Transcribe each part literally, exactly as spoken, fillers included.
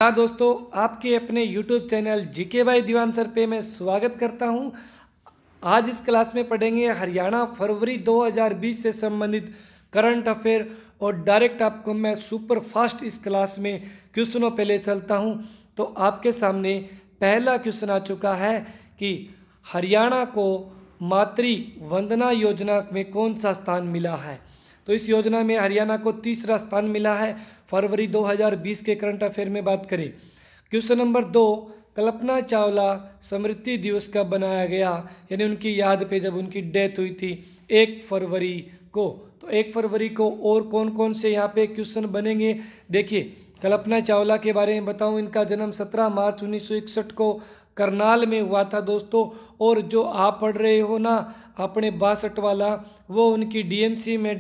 हाँ दोस्तों, आपके अपने YouTube channel GK by Diwan sir पे मैं स्वागत करता हूं। आज इस क्लास में पढ़ेंगे हरियाणा फरवरी दो हज़ार बीस से संबंधित करंट अफेयर और डायरेक्ट आपको मैं सुपर फास्ट इस क्लास में क्वेश्चनों पे ले चलता हूं। तो आपके सामने पहला क्वेश्चन आ चुका है कि हरियाणा को मातृ वंदना योजना में कौन सा स्थान मिला है। तो इस योजना में हरियाणा को तीसरा स्थान मिला है फरवरी दो हज़ार बीस के करंट अफेयर में बात करें। क्वेश्चन नंबर दो, कल्पना चावला स्मृति दिवस कब बनाया गया, यानी उनकी याद पे जब उनकी डेथ हुई थी एक फरवरी को। तो एक फरवरी को और कौन कौन से यहाँ पे क्वेश्चन बनेंगे, देखिए कल्पना चावला के बारे में बताऊं। इनका जन्म सत्रह मार्च उन्नीस सौ इकसठ को करनाल में हुआ था दोस्तों। और जो आप पढ़ रहे हो ना अपने बासठ वाला, वो उनकी डीएमसी में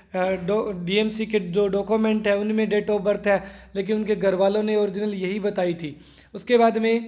डीएमसी के जो डॉक्यूमेंट है उनमें डेट ऑफ बर्थ है, लेकिन उनके घर वालों ने ओरिजिनल यही बताई थी। उसके बाद में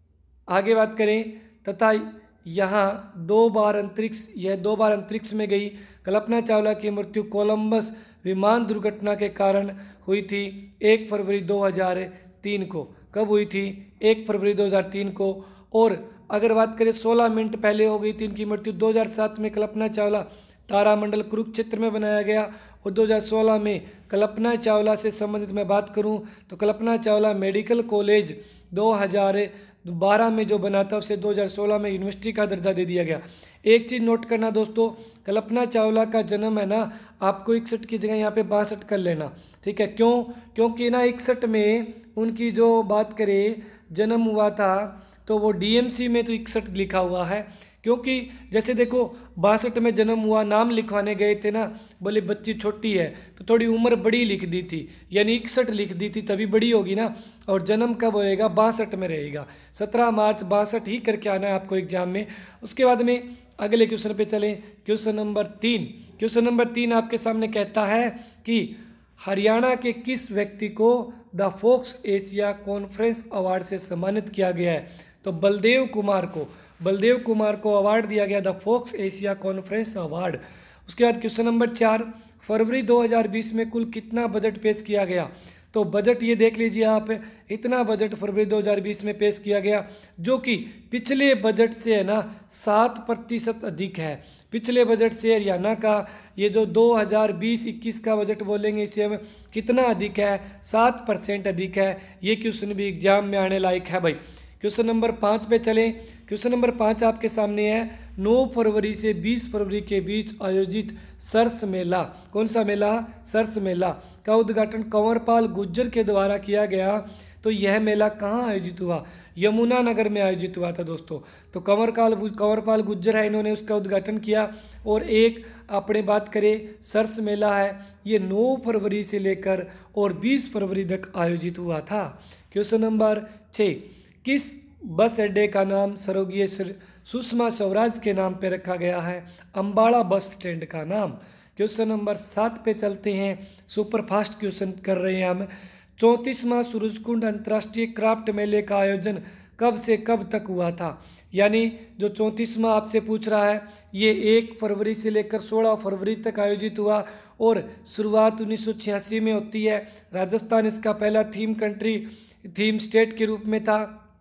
आगे बात करें, तथा यहाँ दो बार अंतरिक्ष यह दो बार अंतरिक्ष में गई कल्पना चावला की मृत्यु कोलंबस विमान दुर्घटना के कारण हुई थी एक फरवरी दो हज़ार तीन को। कब हुई थी? एक फरवरी दो हज़ार तीन को। और अगर बात करें सोलह मिनट पहले हो गई थी इनकी मृत्यु दो हज़ार सात में कल्पना चावला तारामंडल कुरुक्षेत्र में बनाया गया। और दो हज़ार सोलह में कल्पना चावला से संबंधित मैं बात करूं तो कल्पना चावला मेडिकल कॉलेज दो हज़ार बारह में जो बना था उसे दो हज़ार सोलह में यूनिवर्सिटी का दर्जा दे दिया गया। एक चीज़ नोट करना दोस्तों, कल्पना चावला का जन्म है ना, आपको इकसठ की जगह यहाँ पे बासठ कर लेना, ठीक है। क्यों? क्योंकि ना इकसठ में उनकी जो बात करें जन्म हुआ था तो वो डीएमसी में तो इकसठ लिखा हुआ है, क्योंकि जैसे देखो बासठ में जन्म हुआ, नाम लिखवाने गए थे ना, बोले बच्ची छोटी है तो थोड़ी उम्र बड़ी लिख दी थी, यानी इकसठ लिख दी थी, तभी बड़ी होगी ना। और जन्म कब होएगा? बासठ में रहेगा, सत्रह मार्च बासठ ही करके आना है आपको एग्जाम में। उसके बाद में अगले क्वेश्चन पे चलें। क्वेश्चन नंबर तीन क्वेश्चन नंबर तीन आपके सामने कहता है कि हरियाणा के किस व्यक्ति को the folks Asia conference award से सम्मानित किया गया है। तो बलदेव कुमार को बलदेव कुमार को अवार्ड दिया गया the folks Asia conference award. उसके बाद क्वेश्चन नंबर चार, फरवरी दो हज़ार बीस में कुल कितना बजट पेश किया गया। तो बजट ये देख लीजिए आप, इतना बजट फरवरी दो हज़ार बीस में पेश किया गया, जो कि पिछले बजट से है ना सात प्रतिशत अधिक है। पिछले बजट से हरियाणा का ये जो दो हज़ार बीस इक्कीस का बजट बोलेंगे इसे हम कितना अधिक है? सात परसेंट अधिक है। ये क्वेश्चन भी एग्जाम में आने लायक है भाई। क्वेश्चन नंबर पाँच पे चलें। क्वेश्चन नंबर पाँच आपके सामने है, नौ फरवरी से बीस फरवरी के बीच आयोजित सरस मेला, कौन सा मेला? सरस मेला का उद्घाटन कंवरपाल गुज्जर के द्वारा किया गया। तो यह मेला कहाँ आयोजित हुआ? यमुनानगर में आयोजित हुआ था दोस्तों। तो कंवरपाल कंवरपाल गुज्जर है, इन्होंने उसका उद्घाटन किया। और एक अपने बात करें सरस मेला है, ये नौ फरवरी से लेकर और बीस फरवरी तक आयोजित हुआ था। क्वेश्चन नंबर छः, किस बस अड्डे का नाम स्वर्गीय सुषमा स्वराज के नाम पर रखा गया है? अम्बाड़ा बस स्टैंड का नाम। क्वेश्चन नंबर सात पे चलते हैं, सुपर फास्ट क्वेश्चन कर रहे हैं हम। चौंतीसवां सूरजकुंड अंतर्राष्ट्रीय क्राफ्ट मेले का आयोजन कब से कब तक हुआ था? यानी जो चौंतीसवां आपसे पूछ रहा है ये एक फरवरी से लेकर सोलह फरवरी तक आयोजित हुआ और शुरुआत उन्नीस सौ छियासी में होती है। राजस्थान इसका पहला थीम कंट्री थीम स्टेट के रूप में था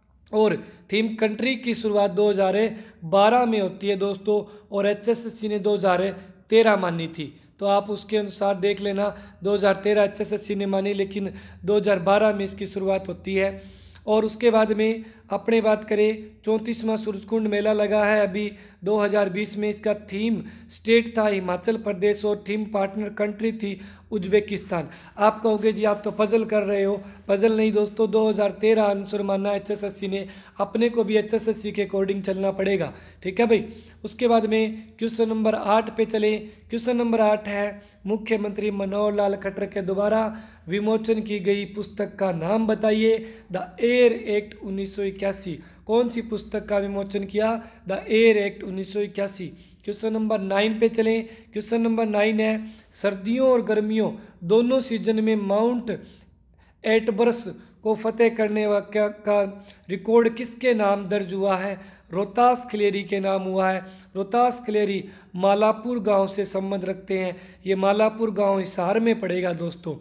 और थीम कंट्री की शुरुआत दो हज़ार बारह में होती है दोस्तों, और एचएसएससी ने दो हज़ार तेरह मानी थी। तो आप उसके अनुसार देख लेना, दो हज़ार तेरह एचएसएससी ने मानी, लेकिन दो हज़ार बारह में इसकी शुरुआत होती है। और उसके बाद में अपने बात करें, चौंतीसवां सूरजकुंड मेला लगा है अभी दो हज़ार बीस में। इसका थीम स्टेट था हिमाचल प्रदेश और थीम पार्टनर कंट्री थी उज्बेकिस्तान। आप कहोगे जी आप तो पजल कर रहे हो। पजल नहीं दोस्तों, दो हज़ार तेरह आंसर माना एचएसएससी ने, अपने को भी एचएसएससी के अकॉर्डिंग चलना पड़ेगा, ठीक है भाई। उसके बाद में क्वेश्चन नंबर आठ पे चले। क्वेश्चन नंबर आठ है, मुख्यमंत्री मनोहर लाल खट्टर के द्वारा विमोचन की गई पुस्तक का नाम बताइए। द एयर एक्ट उन्नीस सौ इक्यासी। कौन सी पुस्तक का विमोचन किया? द एयर एक्ट उन्नीस सौ इक्यासी। क्वेश्चन नंबर नाइन पे चलें। क्वेश्चन नंबर नाइन है, सर्दियों और गर्मियों दोनों सीजन में माउंट एटबर्स को फतेह करने का, का रिकॉर्ड किसके नाम दर्ज हुआ है? रोहतास खलेरी के नाम हुआ है। रोहतास खलेरी मालापुर गांव से संबंध रखते हैं। ये मालापुर गांव हिसार में पड़ेगा दोस्तों।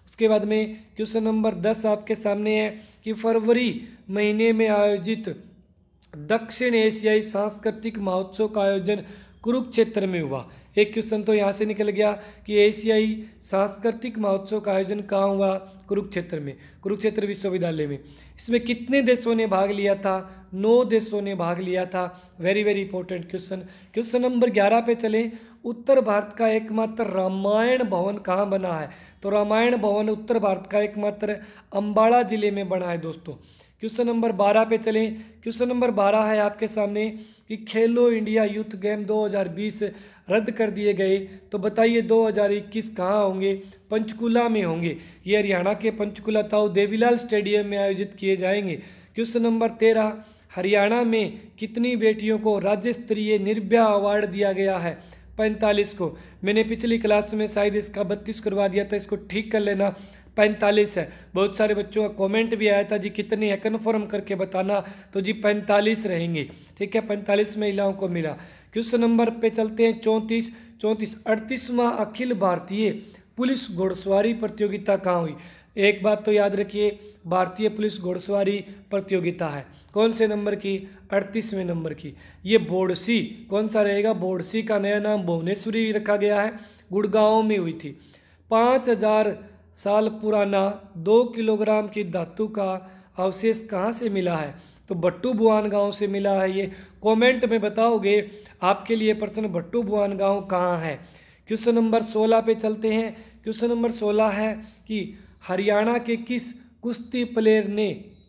उसके बाद में क्वेश्चन नंबर दस आपके सामने है कि फरवरी महीने में आयोजित दक्षिण एशियाई सांस्कृतिक महोत्सव का आयोजन कुरुक्षेत्र में हुआ। एक क्वेश्चन तो यहाँ से निकल गया कि एशियाई सांस्कृतिक महोत्सव का आयोजन कहाँ हुआ? कुरुक्षेत्र में, कुरुक्षेत्र विश्वविद्यालय में। इसमें कितने देशों ने भाग लिया था? नौ देशों ने भाग लिया था। Very very important question. Question number ग्यारह पे चलें। उत्तर भारत का एकमात्र रामायण भवन कहाँ बना है? तो रामायण भवन उत्तर भारत का एकमात्र अम्बाड़ा जिले में बना है दोस्तों। क्वेश्चन नंबर बारह पे चलें। क्वेश्चन नंबर बारह है आपके सामने कि खेलो इंडिया यूथ गेम दो हज़ार बीस रद्द कर दिए गए, तो बताइए दो हज़ार इक्कीस कहाँ होंगे? पंचकुला में होंगे। ये हरियाणा के पंचकुला ताऊ देवीलाल स्टेडियम में आयोजित किए जाएंगे। क्वेश्चन नंबर तेरह, हरियाणा में कितनी बेटियों को राज्य स्तरीय निर्भया अवार्ड दिया गया है? पैंतालीस को। मैंने पिछली क्लास में शायद इसका बत्तीस करवा दिया था, इसको ठीक कर लेना। पैंतालीस है। बहुत सारे बच्चों का कमेंट भी आया था जी कितनी है, कन्फर्म करके बताना। तो जी पैंतालीस रहेंगे, ठीक है, पैंतालीस महिलाओं को मिला। क्वेश्चन नंबर पे चलते हैं चौंतीस चौंतीस अड़तीसवां अखिल भारतीय पुलिस घोड़सवारी प्रतियोगिता कहाँ हुई? एक बात तो याद रखिए, भारतीय पुलिस घोड़सवारी प्रतियोगिता है कौन से नंबर की? अड़तीसवें नंबर की। ये बोडसी कौन सा रहेगा? बोडसी का नया नाम भुवनेश्वरी रखा गया है, गुड़गांव में हुई थी। पाँच हजार साल पुराना दो किलोग्राम की धातु का अवशेष कहाँ से मिला है? तो भट्टू बुआन गांव से मिला है। ये कमेंट में बताओगे, आपके लिए प्रश्न भट्टू बुआन गांव कहाँ है। क्वेश्चन नंबर सोलह पे चलते हैं। क्वेश्चन नंबर सोलह है कि हरियाणा के किस कुश्ती प्लेयर ने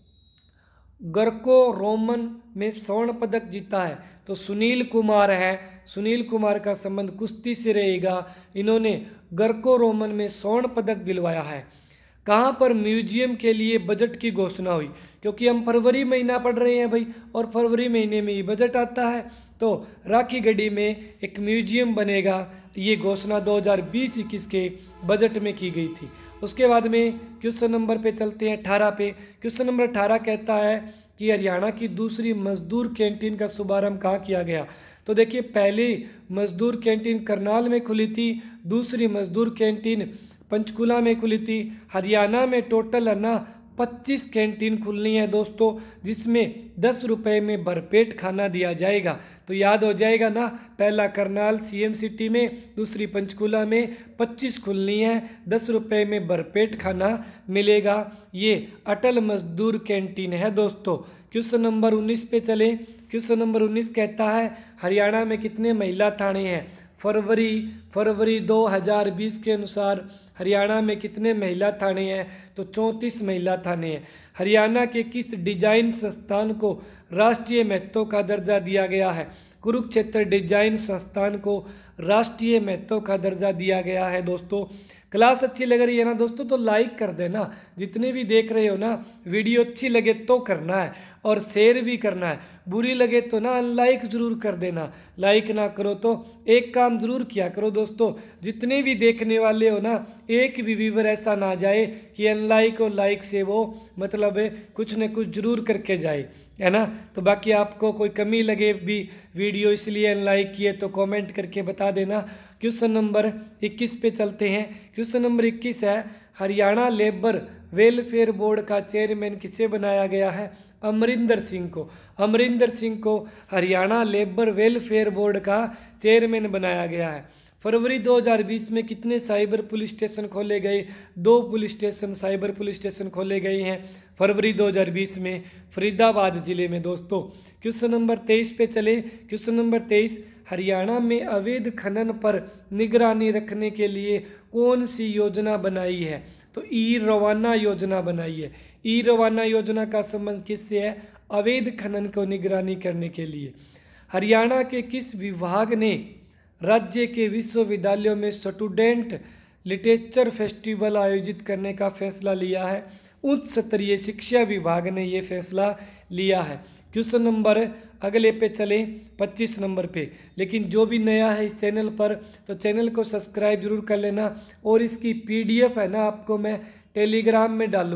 गर्को रोमन में स्वर्ण पदक जीता है? तो सुनील कुमार है। सुनील कुमार का संबंध कुश्ती से रहेगा। इन्होंने गर्को रोमन में स्वर्ण पदक दिलवाया है। कहाँ पर म्यूजियम के लिए बजट की घोषणा हुई? क्योंकि हम फरवरी महीना पढ़ रहे हैं भाई, और फरवरी महीने में ही बजट आता है। तो राखी गढ़ी में एक म्यूजियम बनेगा। ये घोषणा दो हज़ार बीस इक्कीस के बजट में की गई थी। उसके बाद में क्वेश्चन नंबर पे चलते हैं अठारह पे। क्वेश्चन नंबर अठारह कहता है कि हरियाणा की दूसरी मजदूर कैंटीन का शुभारंभ कहाँ किया गया? तो देखिए, पहली मजदूर कैंटीन करनाल में खुली थी, दूसरी मजदूर कैंटीन पंचकुला में खुली थी। हरियाणा में टोटल है ना पच्चीस कैंटीन खुलनी है दोस्तों, जिसमें दस रुपये में भरपेट खाना दिया जाएगा। तो याद हो जाएगा ना, पहला करनाल सीएम सिटी में, दूसरी पंचकुला में, पच्चीस खुलनी है, दस रुपये में भरपेट खाना मिलेगा। ये अटल मजदूर कैंटीन है दोस्तों। क्वेश्चन नंबर उन्नीस पे चलें। क्वेश्चन नंबर उन्नीस कहता है हरियाणा में कितने महिला थाने हैं? फरवरी फरवरी दो हज़ार बीस के अनुसार हरियाणा में कितने महिला थाने हैं? तो चौंतीस महिला थाने हैं। हरियाणा के किस डिजाइन संस्थान को राष्ट्रीय महत्व का दर्जा दिया गया है? कुरुक्षेत्र डिजाइन संस्थान को राष्ट्रीय महत्व का दर्जा दिया गया है दोस्तों। क्लास अच्छी लग रही है ना दोस्तों, तो लाइक कर देना। जितने भी देख रहे हो ना, वीडियो अच्छी लगे तो करना है, और शेयर भी करना है। बुरी लगे तो ना अनलाइक जरूर कर देना। लाइक ना करो तो एक काम जरूर किया करो दोस्तों, जितने भी देखने वाले हो ना, एक भी व्यूवर ऐसा ना जाए कि अनलाइक और लाइक से वो मतलब कुछ न कुछ जरूर करके जाए, है ना। तो बाकी आपको कोई कमी लगे भी वीडियो इसलिए अनलाइक किए तो कमेंट करके बता देना। क्वेश्चन नंबर इक्कीस पे चलते हैं। क्वेश्चन नंबर इक्कीस है हरियाणा लेबर वेलफेयर बोर्ड का चेयरमैन किसे बनाया गया है? अमरिंदर सिंह को। अमरिंदर सिंह को हरियाणा लेबर वेलफेयर बोर्ड का चेयरमैन बनाया गया है। फरवरी दो हज़ार बीस में कितने साइबर पुलिस स्टेशन खोले गए? दो police station, cyber police station खोले गए हैं फरवरी दो हज़ार बीस में फरीदाबाद जिले में दोस्तों। क्वेश्चन नंबर तेईस पे चले। क्वेश्चन नंबर तेईस हरियाणा में अवैध खनन पर निगरानी रखने के लिए कौन सी योजना बनाई है? तो ई रवाना योजना बनाई है। ई रवाना योजना का संबंध किससे है? अवैध खनन को निगरानी करने के लिए। हरियाणा के किस विभाग ने राज्य के विश्वविद्यालयों में स्टूडेंट लिटरेचर फेस्टिवल आयोजित करने का फैसला लिया है? उच्च स्तरीय शिक्षा विभाग ने ये फैसला लिया है। क्वेश्चन नंबर अगले पे चलें, पच्चीस नंबर पे। लेकिन जो भी नया है इस चैनल पर, तो चैनल को सब्सक्राइब जरूर कर लेना, और इसकी पीडीएफ है ना आपको मैं टेलीग्राम में डालूंगा।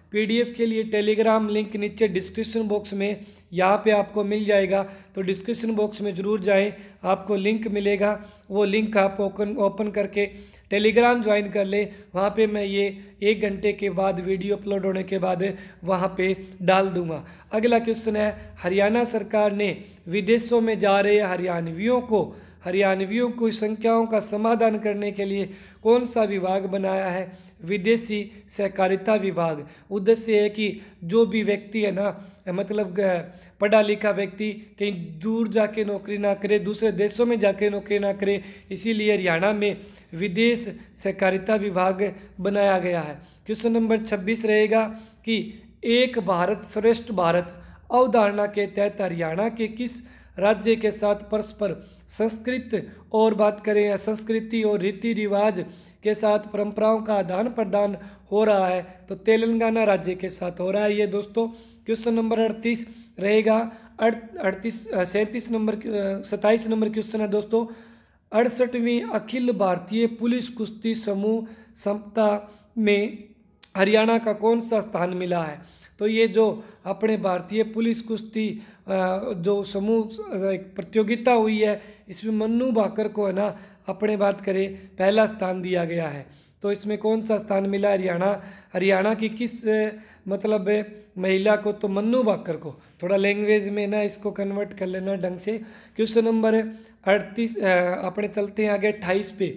पीडीएफ के लिए टेलीग्राम लिंक नीचे डिस्क्रिप्शन बॉक्स में यहाँ पे आपको मिल जाएगा, तो डिस्क्रिप्शन बॉक्स में ज़रूर जाएं, आपको लिंक मिलेगा। वो लिंक आप ओपन ओपन करके टेलीग्राम ज्वाइन कर ले। वहाँ पे मैं ये एक घंटे के बाद वीडियो अपलोड होने के बाद वहाँ पे डाल दूँगा। अगला क्वेश्चन है, हरियाणा सरकार ने विदेशों में जा रहे हरियाणवियों को हरियाणवियों की संख्याओं का समाधान करने के लिए कौन सा विभाग बनाया है? विदेशी सहकारिता विभाग। उद्देश्य है कि जो भी व्यक्ति है ना, मतलब पढ़ा लिखा व्यक्ति कहीं दूर जाके नौकरी ना करे, दूसरे देशों में जाके नौकरी ना करे, इसीलिए हरियाणा में विदेश सहकारिता विभाग बनाया गया है। क्वेश्चन नंबर छब्बीस रहेगा कि एक भारत श्रेष्ठ भारत अवधारणा के तहत हरियाणा के किस राज्य के साथ परस्पर संस्कृत और बात करें संस्कृति और रीति रिवाज के साथ परंपराओं का आदान प्रदान हो रहा है? तो तेलंगाना राज्य के साथ हो रहा है ये दोस्तों। क्वेश्चन नंबर अड़तीस रहेगा, अड़तीस सैंतीस नंबर सत्ताईस नंबर क्वेश्चन है दोस्तों, अड़सठवीं अखिल भारतीय पुलिस कुश्ती समूह सप्ताह में हरियाणा का कौन सा स्थान मिला है? तो ये जो अपने भारतीय पुलिस कुश्ती जो समूह एक प्रतियोगिता हुई है, इसमें मन्नू भाकर को है ना अपने बात करें पहला स्थान दिया गया है। तो इसमें कौन सा स्थान मिला हरियाणा हरियाणा की किस मतलब महिला को? तो मन्नू भाकर को। थोड़ा लैंग्वेज में ना इसको कन्वर्ट कर लेना ढंग से। क्वेश्चन नंबर अड़तीस अपने चलते हैं आगे अट्ठाईस पे।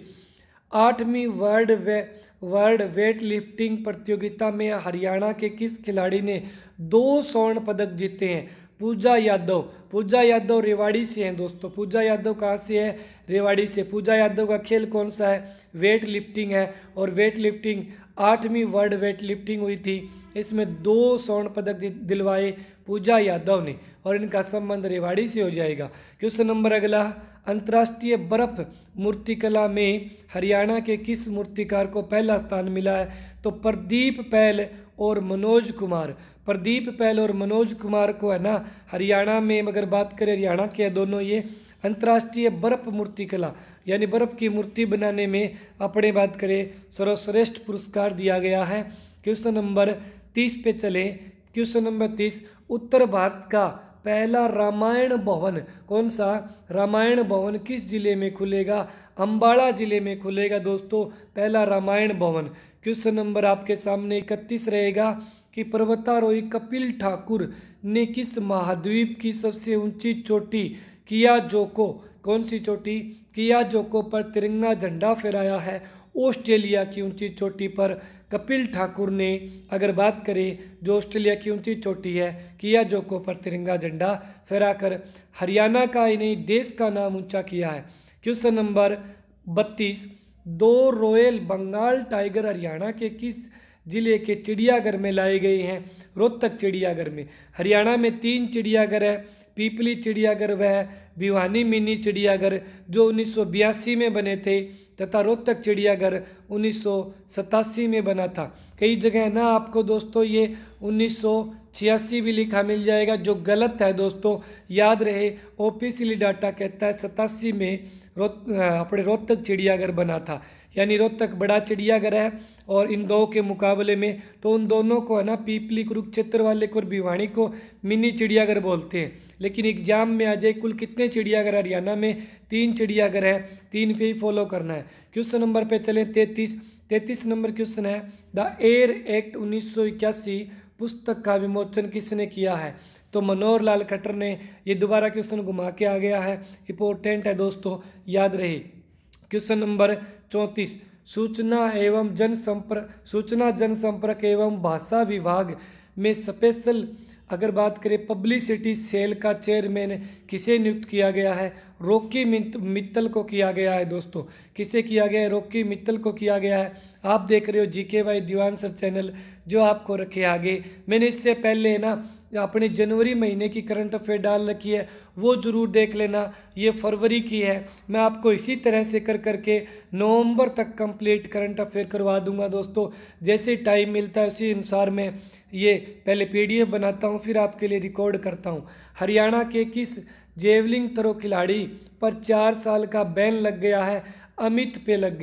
आठवीं वर्ल्ड वे वर्ल्ड वेट लिफ्टिंग प्रतियोगिता में हरियाणा के किस खिलाड़ी ने दो स्वर्ण पदक जीते हैं? पूजा यादव। पूजा यादव रेवाड़ी से हैं दोस्तों। पूजा यादव कहाँ से है? रेवाड़ी से। पूजा यादव का खेल कौन सा है? वेट लिफ्टिंग है। और वेट लिफ्टिंग आठवीं वर्ल्ड वेट लिफ्टिंग हुई थी, इसमें दो स्वर्ण पदक दिलवाए पूजा यादव ने, और इनका संबंध रेवाड़ी से हो जाएगा। क्वेश्चन नंबर अगला, अंतर्राष्ट्रीय बर्फ मूर्तिकला में हरियाणा के किस मूर्तिकार को पहला स्थान मिला है? तो प्रदीप पैल और मनोज कुमार। प्रदीप पैल और मनोज कुमार को है ना हरियाणा में, अगर बात करें हरियाणा के दोनों, ये अंतर्राष्ट्रीय बर्फ मूर्तिकला यानी बर्फ की मूर्ति बनाने में अपने बात करें सर्वश्रेष्ठ पुरस्कार दिया गया है। क्वेश्चन नंबर तीस पे चले। क्वेश्चन नंबर तीस, उत्तर भारत का पहला रामायण भवन कौन सा? रामायण भवन किस जिले में खुलेगा? अंबाला जिले में खुलेगा दोस्तों पहला रामायण भवन। क्वेश्चन नंबर आपके सामने इकतीस रहेगा कि पर्वतारोही कपिल ठाकुर ने किस महाद्वीप की सबसे ऊंची चोटी कियाजोको, कौन सी चोटी? कियाजोको पर तिरंगा झंडा फहराया है? ऑस्ट्रेलिया की ऊंची चोटी पर कपिल ठाकुर ने, अगर बात करें जो ऑस्ट्रेलिया की ऊंची चोटी है कियाजोको पर तिरंगा झंडा फहराकर हरियाणा का ही नहीं देश का नाम ऊंचा किया है। क्वेश्चन नंबर बत्तीस, दो रॉयल बंगाल टाइगर हरियाणा के किस जिले के चिड़ियाघर में लाए गए हैं? रोहतक चिड़ियाघर में। हरियाणा में तीन चिड़ियाघर है, पीपली चिड़ियाघर व भिवानी मिनी चिड़ियाघर जो उन्नीस सौ बयासी में बने थे, तथा रोहतक चिड़ियाघर उन्नीस सौ सतासी में बना था। कई जगह ना आपको दोस्तों ये उन्नीस सौ छियासी भी लिखा मिल जाएगा, जो गलत है दोस्तों, याद रहे। ऑफिशियली डाटा कहता है सतासी में रोत अपने रोहतक चिड़ियाघर बना था, यानी रोहतक बड़ा चिड़ियाघर है और इन दो के मुकाबले में तो उन दोनों को है ना पीपली कुरुक्षेत्र वाले को और भिवानी को मिनी चिड़ियाघर बोलते हैं। लेकिन एग्जाम में आ जाए कुल कितने चिड़ियाघर हरियाणा में? तीन चिड़ियाघर है, तीन पे ही फॉलो करना है। क्वेश्चन नंबर पे चले तैंतीस। तैंतीस नंबर क्वेश्चन है, द एयर एक्ट उन्नीस सौ इक्यासी पुस्तक का विमोचन किसने किया है? तो मनोहर लाल खट्टर ने। ये दोबारा क्वेश्चन घुमा के आ गया है, इंपॉर्टेंट है दोस्तों, याद रहे। क्वेश्चन नंबर चौंतीस, सूचना एवं जनसंपर्क सूचना जनसंपर्क एवं भाषा विभाग में स्पेशल अगर बात करें पब्लिसिटी सेल का चेयरमैन किसे नियुक्त किया गया है? रॉकी मित्तल को किया गया है दोस्तों। किसे किया गया है? रॉकी मित्तल को किया गया है। आप देख रहे हो GK by Diwan sir channel, जो आपको रखे आगे। मैंने इससे पहले ना अपने जनवरी महीने की करंट अफेयर डाल रखी है, वो ज़रूर देख लेना। ये फरवरी की है, मैं आपको इसी तरह से कर करके नवंबर तक कंप्लीट करंट अफेयर करवा दूंगा दोस्तों। जैसे टाइम मिलता है उसी अनुसार मैं ये पहले पीडीएफ बनाता हूँ, फिर आपके लिए रिकॉर्ड करता हूँ। हरियाणा के किस जेवलिंग थ्रो खिलाड़ी पर चार साल का बैन लग गया है? अमित पे लग गया है।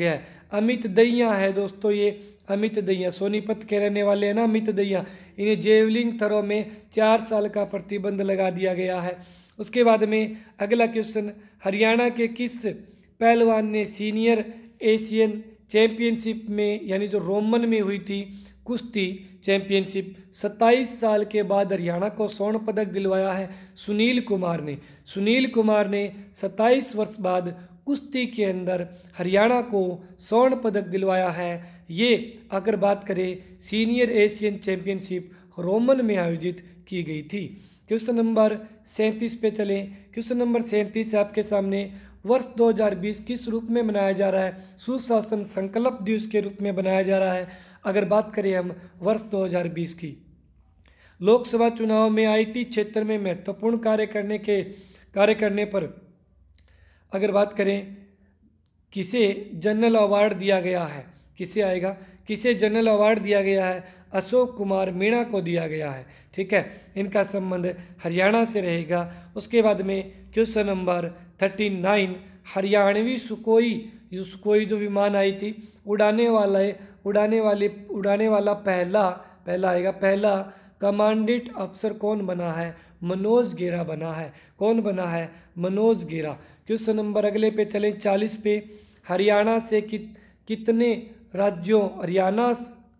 अमित दहिया है दोस्तों, ये अमित दहिया सोनीपत के रहने वाले हैं ना अमित दहिया, इन्हें जेवलिंग थ्रो में चार साल का प्रतिबंध लगा दिया गया है। उसके बाद में अगला क्वेश्चन, हरियाणा के किस पहलवान ने सीनियर एशियन चैंपियनशिप में यानी जो रोमन में हुई थी कुश्ती चैंपियनशिप सत्ताईस साल के बाद हरियाणा को स्वर्ण पदक दिलवाया है? सुनील कुमार ने। सुनील कुमार ने सत्ताईस वर्ष बाद कुश्ती के अंदर हरियाणा को स्वर्ण पदक दिलवाया है। ये अगर बात करें सीनियर एशियन चैंपियनशिप रोमन में आयोजित की गई थी। क्वेश्चन नंबर सैंतीस पे चलें। क्वेश्चन नंबर सैंतीस आपके सामने, वर्ष दो हज़ार बीस किस रूप में मनाया जा रहा है? सुशासन संकल्प दिवस के रूप में मनाया जा रहा है। अगर बात करें हम वर्ष दो हज़ार बीस की, लोकसभा चुनाव में आईटी क्षेत्र में महत्वपूर्ण कार्य करने के कार्य करने पर अगर बात करें किसे जनरल अवार्ड दिया गया है? किसे आएगा? किसे जनरल अवार्ड दिया गया है? अशोक कुमार मीणा को दिया गया है। ठीक है, इनका संबंध हरियाणा से रहेगा। उसके बाद में question number thirty nine, Haryanvi Sukhoi Sukhoi जो विमान आई थी, उड़ाने वाला उड़ाने वाली उड़ाने वाला पहला पहला आएगा पहला कमांडेंट अफसर कौन बना है? मनोज गेरा बना है। कौन बना है? मनोज गेरा। क्वेश्चन नंबर अगले पे चलें चालीस पे, हरियाणा से कि, कितने राज्यों हरियाणा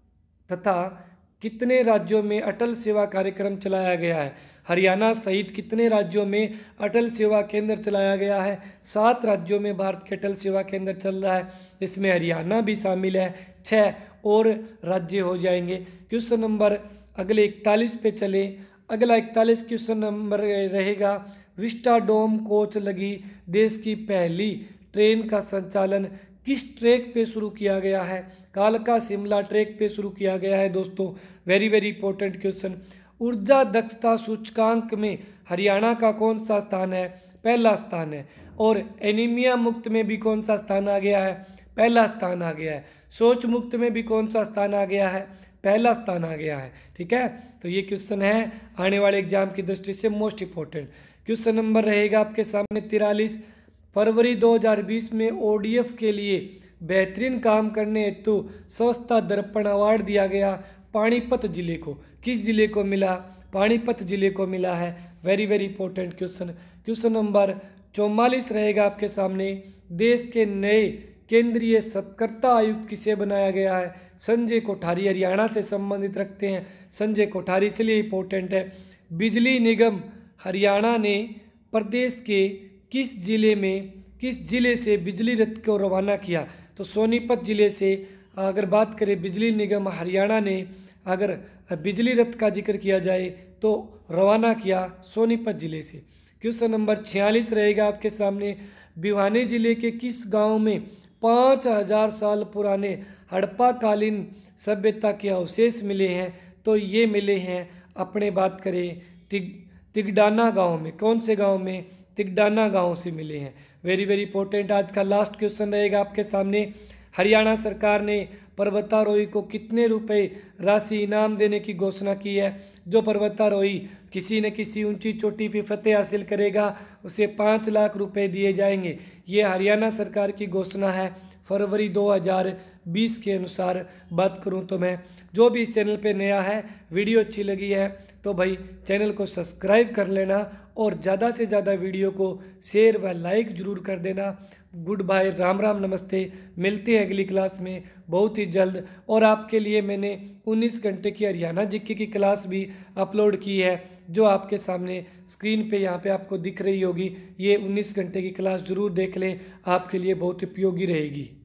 तथा कितने राज्यों में अटल सेवा कार्यक्रम चलाया गया है? हरियाणा सहित कितने राज्यों में अटल सेवा केंद्र चलाया गया है? सात राज्यों में भारत के अटल सेवा केंद्र चल रहा है, इसमें हरियाणा भी शामिल है। छः और राज्य हो जाएंगे। क्वेश्चन नंबर अगले इकतालीस पे चले। अगला इकतालीस क्वेश्चन नंबर रहेगा, विस्टाडोम कोच लगी देश की पहली ट्रेन का संचालन किस ट्रैक पे शुरू किया गया है? कालका शिमला ट्रैक पे शुरू किया गया है दोस्तों। Very very important question. ऊर्जा दक्षता सूचकांक में हरियाणा का कौन सा स्थान है? पहला स्थान है। और एनीमिया मुक्त में भी कौन सा स्थान आ गया है? पहला स्थान आ गया है। शौच मुक्त में भी कौन सा स्थान आ गया है? पहला स्थान आ गया है। ठीक है, तो ये क्वेश्चन है आने वाले एग्जाम की दृष्टि से मोस्ट इंपॉर्टेंट। क्वेश्चन नंबर रहेगा आपके सामने तिरालीस, फरवरी दो हज़ार बीस में ओडीएफ के लिए बेहतरीन काम करने हेतु स्वच्छता दर्पण अवार्ड दिया गया पानीपत जिले को। किस जिले को मिला? पानीपत जिले को मिला है। Very very important question. Question number चौवालीस रहेगा आपके सामने, देश के नए केंद्रीय सतर्कता आयुक्त किसे बनाया गया है? संजय कोठारी। हरियाणा से संबंधित रखते हैं संजय कोठारी, इसलिए इंपॉर्टेंट है। बिजली निगम हरियाणा ने प्रदेश के किस जिले में किस जिले से बिजली रथ को रवाना किया? तो सोनीपत जिले से। अगर बात करें बिजली निगम हरियाणा ने अगर बिजली रथ का जिक्र किया जाए तो रवाना किया सोनीपत जिले से। क्वेश्चन नंबर छियालीस रहेगा आपके सामने, भिवानी जिले के किस गांव में पाँच हजार साल पुराने हड़प्पा कालीन सभ्यता के अवशेष मिले हैं? तो ये मिले हैं अपने बात करें तिग तिगडाना गांव में। कौन से गांव में? तिगडाना गांव से मिले हैं। Very very important. आज का लास्ट क्वेश्चन रहेगा आपके सामने, हरियाणा सरकार ने पर्वतारोही को कितने रुपए राशि इनाम देने की घोषणा की है? जो पर्वतारोही किसी न किसी ऊंची चोटी पर फतेह हासिल करेगा उसे पाँच लाख रुपए दिए जाएंगे। ये हरियाणा सरकार की घोषणा है फरवरी दो हज़ार बीस के अनुसार बात करूं तो मैं। जो भी इस चैनल पे नया है, वीडियो अच्छी लगी है तो भाई चैनल को सब्सक्राइब कर लेना और ज़्यादा से ज़्यादा वीडियो को शेयर व लाइक ज़रूर कर देना। गुड बाय, राम राम, नमस्ते। मिलते हैं अगली क्लास में बहुत ही जल्द। और आपके लिए मैंने उन्नीस घंटे की हरियाणा जीके की क्लास भी अपलोड की है, जो आपके सामने स्क्रीन पे यहाँ पे आपको दिख रही होगी। ये उन्नीस घंटे की क्लास ज़रूर देख लें, आपके लिए बहुत उपयोगी रहेगी।